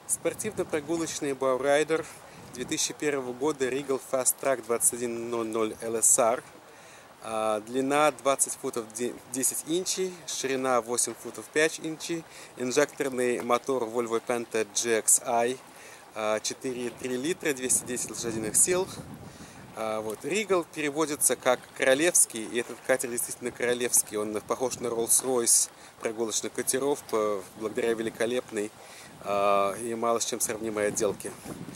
Спортивно-прогулочный Bowrider 2001 года Regal Fast Track 2100 LSR. Длина 20 футов 10 инчей, ширина 8 футов 5 инчей, инжекторный мотор Volvo Penta GXI 4,3 литра, 210 лошадиных сил. Regal переводится как королевский, и этот катер действительно королевский. Он похож на Rolls-Royce прогулочных катеров благодаря великолепной и мало с чем сравнимой отделке.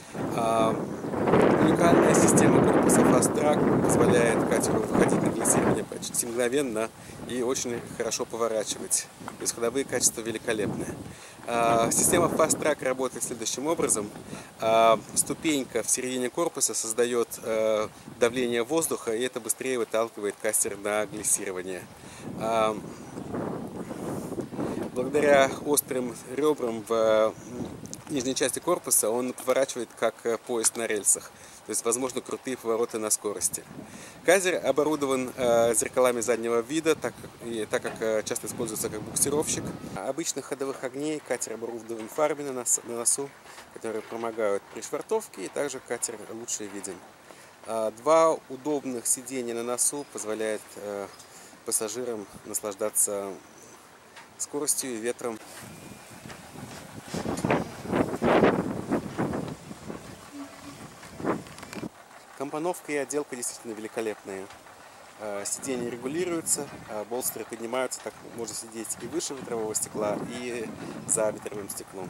Уникальная система корпуса Fast Track позволяет катеру выходить на глиссирование почти мгновенно и очень хорошо поворачивать. То есть ходовые качества великолепные. Система Fast Track работает следующим образом. Ступенька в середине корпуса создает давление воздуха, и это быстрее выталкивает катер на глиссирование. Благодаря острым ребрам в нижней части корпуса он поворачивает как поезд на рельсах. То есть возможны крутые повороты на скорости. Катер оборудован зеркалами заднего вида, так как часто используется как буксировщик. Обычных ходовых огней катер оборудован фарами на носу, которые помогают при швартовке, и также катер лучше виден. Два удобных сиденья на носу позволяют пассажирам наслаждаться скоростью и ветром. Компоновка и отделка действительно великолепные. Сиденья регулируются, болстеры поднимаются, так можно сидеть и выше ветрового стекла, и за ветровым стеклом.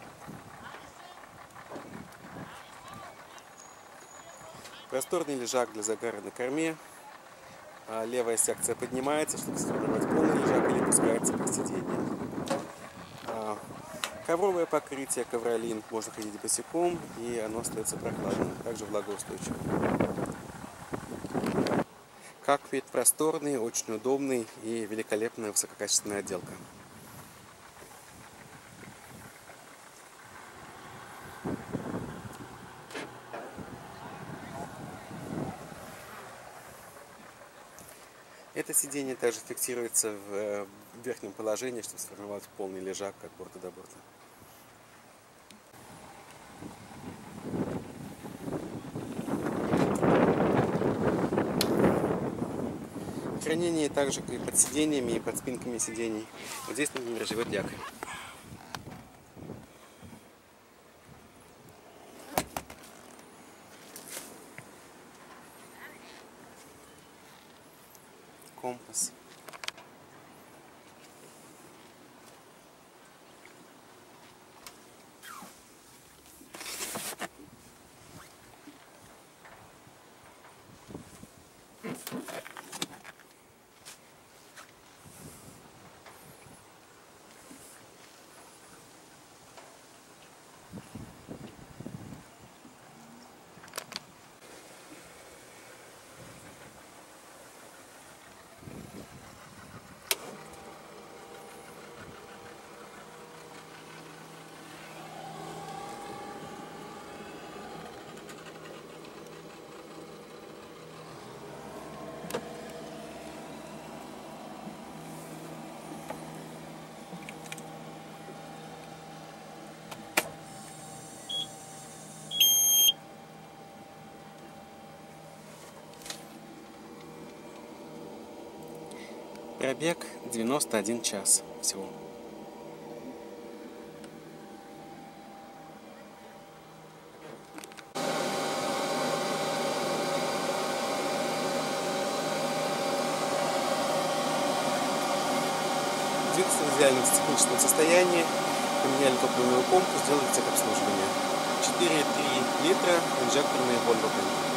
Просторный лежак для загара на корме. Левая секция поднимается, чтобы сформировать полный лежак, или пускается как сиденье. Ковровое покрытие ковролин, можно ходить босиком, и оно остается прохладным, также влагоустойчивым. Кокпит просторный, очень удобный и великолепная высококачественная отделка. Это сиденье также фиксируется в верхнем положении, чтобы сформировать полный лежак от борта до борта. Хранение также и под сиденьями, и под спинками сидений. Вот здесь, например, живет якорь. Компас. Пробег 91 час всего. Двигатель в идеальном техническом состоянии. Поменяли топливную помпу, сделали техобслуживание. 4,3 литра инжекторные Volvo Penta.